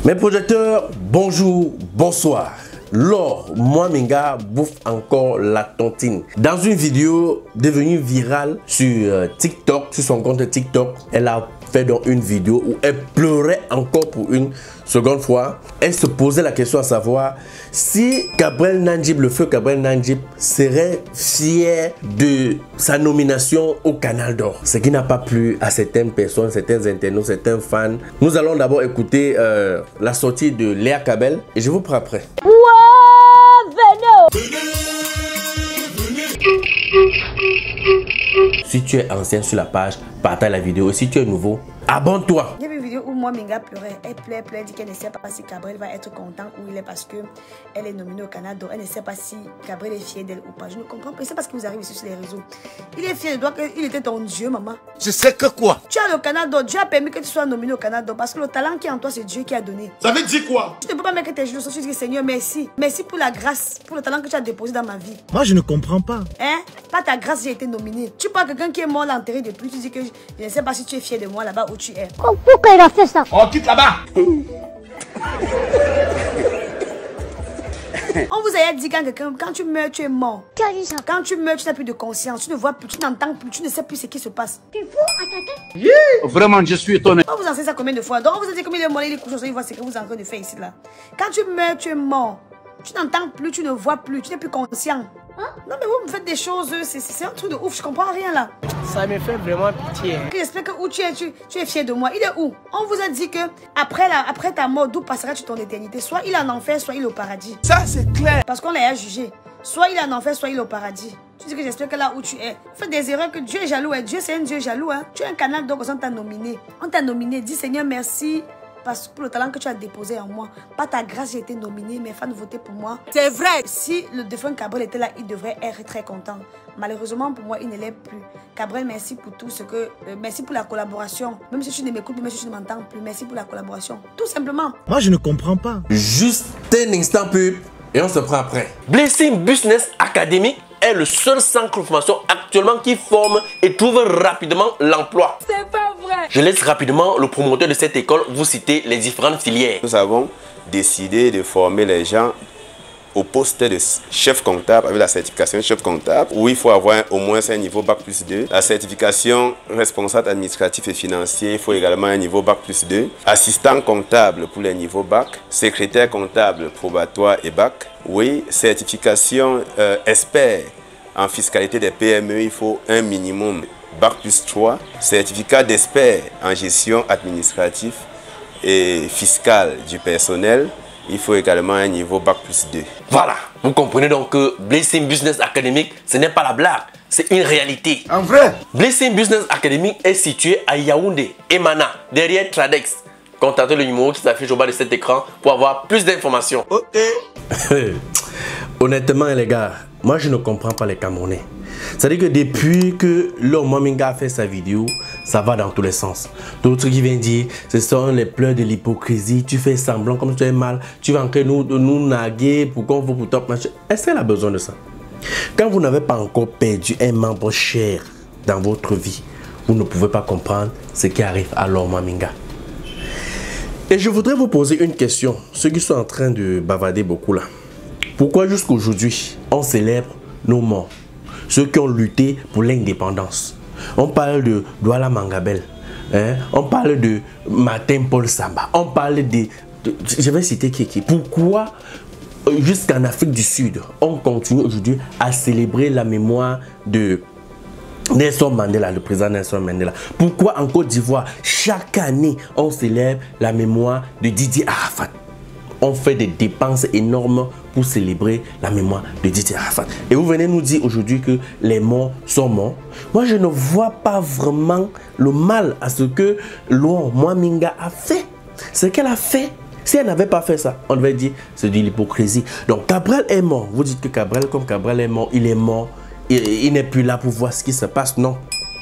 Mes projecteurs, bonjour, bonsoir. Laure Mwaminga bouffe encore la tontine. Dans une vidéo devenue virale sur TikTok, sur son compte TikTok, elle a fait donc une vidéo où elle pleurait encore pour une seconde fois. Elle se posait la question à savoir si Gabriel Nandjib, le feu Gabriel Nandjib, serait fier de sa nomination au Canal d'Or. Ce qui n'a pas plu à certaines personnes, certains internautes, certains fans. Nous allons d'abord écouter la sortie de Léa Kabel et je vous prends après. Si tu es ancien sur la page, partage la vidéo. Et si tu es nouveau, abonne-toi. Il y avait une vidéo où Mwaminga pleurait. Elle pleure, dit qu'elle ne sait pas si Gabriel va être content où il est parce qu'elle est nominée au Canada. Elle ne sait pas si Gabriel est fier d'elle ou pas. Je ne comprends pas. C'est parce que vous arrivez ici sur les réseaux. Il est fier de toi qu'il était ton Dieu, maman. Je sais que quoi? Tu as le Canada. Dieu a permis que tu sois nominé au Canada parce que le talent qui est en toi, c'est Dieu qui a donné. Ça veut dire quoi? Tu ne peux pas mettre tes genoux sur tu dis Seigneur, merci. Merci pour la grâce, pour le talent que tu as déposé dans ma vie. Moi, je ne comprends pas. Hein? Pas ta grâce, j'ai été nominé. Tu parles quelqu'un qui est mort l'enterré depuis. Tu dis que je ne sais pas si tu es fier de moi là-bas où tu es. Pourquoi il a fait ça? On quitte là-bas. On vous a dit quand tu meurs, tu es mort. Qui a dit ça? Quand tu meurs, tu n'as plus de conscience. Tu ne vois plus, tu n'entends plus, tu ne sais plus ce qui se passe. Tu es fou à ta tête? Vraiment, je suis étonné. On vous enseigne ça combien de fois? Donc on vous a dit combien de mois il est couché, il voit ce que vous êtes en train de faire ici là. Quand tu meurs, tu es mort. Tu n'entends plus, tu ne vois plus, tu n'es plus conscient. Hein? Non mais vous me faites des choses, c'est un truc de ouf, je comprends rien là. Ça me fait vraiment pitié. J'espère que où tu es fier de moi. Il est où? On vous a dit que après ta mort, d'où passeras-tu ton éternité? Soit il est en enfer, soit il est au paradis. Ça, c'est clair. Parce qu'on l'a jugé. Soit il est en enfer, soit il est au paradis. Tu dis que j'espère que là où tu es, fais des erreurs que Dieu est jaloux. Hein. Dieu, c'est un Dieu jaloux. Hein. Tu as un canal, donc on t'a nominé. On t'a nominé. Dis Seigneur, merci. Parce que pour le talent que tu as déposé en moi, pas ta grâce, j'ai été nominé, mes fans votaient pour moi. C'est vrai. Si le défunt Gabriel était là, il devrait être très content. Malheureusement pour moi, il ne l'est plus. Gabriel, merci pour tout ce que... merci pour la collaboration. Même si tu ne m'écoutes plus, même si tu ne m'entends plus, merci pour la collaboration. Tout simplement. Moi, je ne comprends pas. Juste un instant pub et on se prend après. Blessing Business Academy est le seul centre de formation actuellement qui forme et trouve rapidement l'emploi. C'est pas vrai. Je laisse rapidement le promoteur de cette école vous citer les différentes filières. Nous avons décidé de former les gens au poste de chef comptable avec la certification de chef comptable où il faut avoir au moins un niveau Bac+2. La certification responsable administratif et financier, il faut également un niveau Bac+2. Assistant comptable pour les niveaux Bac. Secrétaire comptable probatoire et Bac. Oui, certification expert en fiscalité des PME, il faut un minimum Bac+3. Certificat d'expert en gestion administrative et fiscale du personnel. Il faut également un niveau Bac+2. Voilà, vous comprenez donc que Blessing Business Academy, ce n'est pas la blague, c'est une réalité. En vrai? Blessing Business Academy est situé à Yaoundé, Emana, derrière Tradex. Contactez le numéro qui s'affiche au bas de cet écran pour avoir plus d'informations. Ok. Honnêtement les gars, moi je ne comprends pas les Camerounais. C'est-à-dire que depuis que Laure Mwaminga a fait sa vidéo, ça va dans tous les sens. D'autres qui viennent dire, ce sont les pleurs de l'hypocrisie, tu fais semblant comme tu es mal, tu vas encore nous naguer pour qu'on vous pour top machin. Est-ce qu'elle a besoin de ça? Quand vous n'avez pas encore perdu un membre cher dans votre vie, vous ne pouvez pas comprendre ce qui arrive à Laure Mwaminga. Et je voudrais vous poser une question, ceux qui sont en train de bavarder beaucoup là. Pourquoi jusqu'aujourd'hui, on célèbre nos morts? Ceux qui ont lutté pour l'indépendance. On parle de Douala Mangabel. Hein? On parle de Martin Paul Samba. On parle de je vais citer qui. Pourquoi jusqu'en Afrique du Sud, on continue aujourd'hui à célébrer la mémoire de Nelson Mandela, le président Nelson Mandela? Pourquoi en Côte d'Ivoire, chaque année, on célèbre la mémoire de Didier Arafat? On fait des dépenses énormes pour célébrer la mémoire de Didier Arafat. Et vous venez nous dire aujourd'hui que les morts sont morts. Moi, je ne vois pas vraiment le mal à ce que Laure Mwaminga a fait. Ce qu'elle a fait, si elle n'avait pas fait ça, on devait dire c'est de l'hypocrisie. Donc, Gabriel est mort. Vous dites que Gabriel, comme Gabriel est mort, il est mort. Il n'est plus là pour voir ce qui se passe. Non.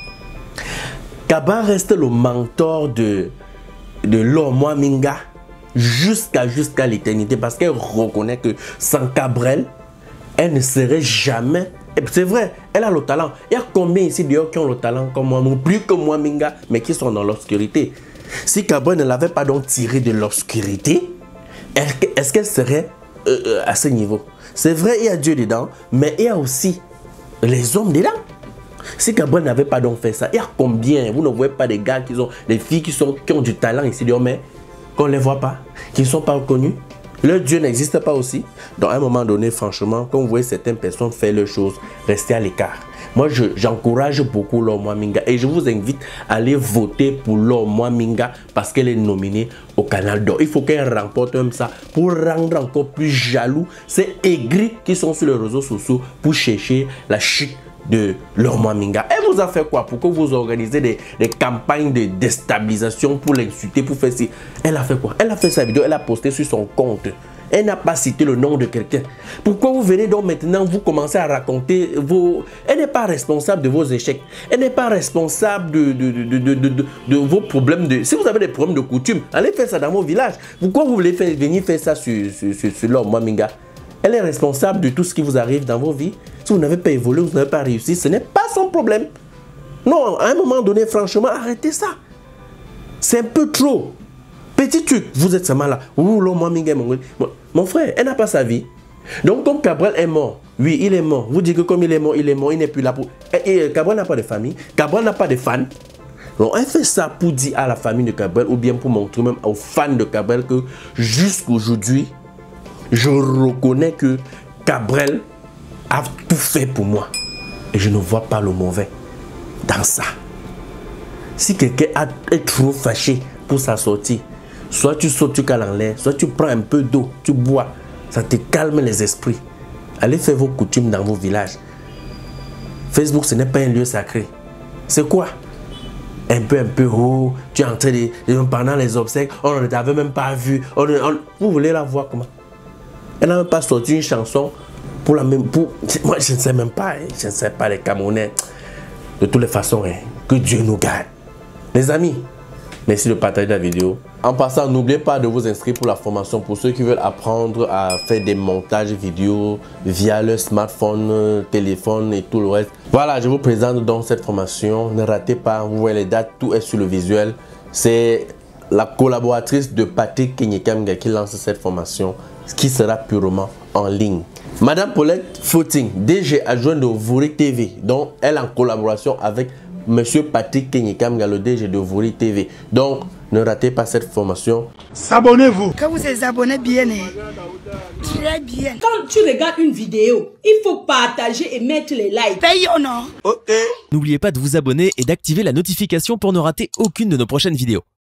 Gabriel reste le mentor de Laure Mwaminga jusqu'à l'éternité, parce qu'elle reconnaît que sans Gabriel, elle ne serait jamais... C'est vrai, elle a le talent. Il y a combien ici d'ailleurs qui ont le talent comme moi, plus que Mwaminga, mais qui sont dans l'obscurité? Si Cabrel ne l'avait pas donc tiré de l'obscurité, est-ce qu'elle serait à ce niveau? C'est vrai, il y a Dieu dedans, mais il y a aussi les hommes dedans. Si Cabrel n'avait pas donc fait ça, il y a combien? Vous ne voyez pas des gars qui ont, des filles qui ont du talent ici, mais qu'on ne les voit pas, qui ne sont pas reconnus. Le Dieu n'existe pas aussi. Donc à un moment donné, franchement, quand vous voyez certaines personnes faire leurs choses, restez à l'écart. Moi, j'encourage beaucoup Laure Mwaminga et je vous invite à aller voter pour Laure Mwaminga parce qu'elle est nominée au Canal d'Or. Il faut qu'elle remporte même ça pour rendre encore plus jaloux ces aigris qui sont sur les réseaux sociaux pour chercher la chute de Laure Mwaminga. Elle vous a fait quoi? Pour que vous organisez des campagnes de déstabilisation pour l'insulter, pour faire ci? Elle a fait quoi? Elle a fait sa vidéo, elle a posté sur son compte. Elle n'a pas cité le nom de quelqu'un. Pourquoi vous venez donc maintenant, vous commencez à raconter vos... Elle n'est pas responsable de vos échecs. Elle n'est pas responsable de vos problèmes de... Si vous avez des problèmes de coutume, allez faire ça dans vos villages. Pourquoi vous voulez venir faire ça sur Laure Mwaminga? Elle est responsable de tout ce qui vous arrive dans vos vies. Si vous n'avez pas évolué, vous n'avez pas réussi, ce n'est pas son problème. Non, à un moment donné, franchement, arrêtez ça. C'est un peu trop. Petit truc, vous êtes seulement là. Laure Mwaminga, mon frère, elle n'a pas sa vie. Donc, comme Cabrel est mort, oui, il est mort. Vous dites que comme il est mort, il n'est plus là pour... Et Cabrel n'a pas de famille, Cabrel n'a pas de fans. Donc, elle fait ça pour dire à la famille de Cabrel ou bien pour montrer même aux fans de Cabrel que jusqu'aujourd'hui, je reconnais que Cabrel a tout fait pour moi. Et je ne vois pas le mauvais dans ça. Si quelqu'un est trop fâché pour sa sortie, soit tu sautes, tu cales en l'air, soit tu prends un peu d'eau, tu bois. Ça te calme les esprits. Allez faire vos coutumes dans vos villages. Facebook, ce n'est pas un lieu sacré. C'est quoi? Un peu, oh, tu es en train de... Pendant les obsèques, on ne t'avait même pas vu. Vous voulez la voir comment? Elle n'a même pas sorti une chanson pour la même... moi, je ne sais même pas. Je ne sais pas les Camerounais. De toutes les façons, que Dieu nous garde. Les amis, merci de partager la vidéo. En passant, n'oubliez pas de vous inscrire pour la formation pour ceux qui veulent apprendre à faire des montages vidéo via le smartphone, téléphone et tout le reste. Voilà, je vous présente donc cette formation. Ne ratez pas, vous voyez les dates, tout est sur le visuel. C'est la collaboratrice de Patrick Kenyekamga qui lance cette formation, qui sera purement en ligne. Madame Paulette Footing, DG adjoint de Vouri TV, donc elle en collaboration avec Monsieur Patrick Kenyekamga, le DG de Vouri TV. Donc, ne ratez pas cette formation. S'abonnez-vous. Quand vous êtes abonné bien, très bien. Quand tu regardes une vidéo, il faut partager et mettre les likes. Paye ou non? N'oubliez pas de vous abonner et d'activer la notification pour ne rater aucune de nos prochaines vidéos.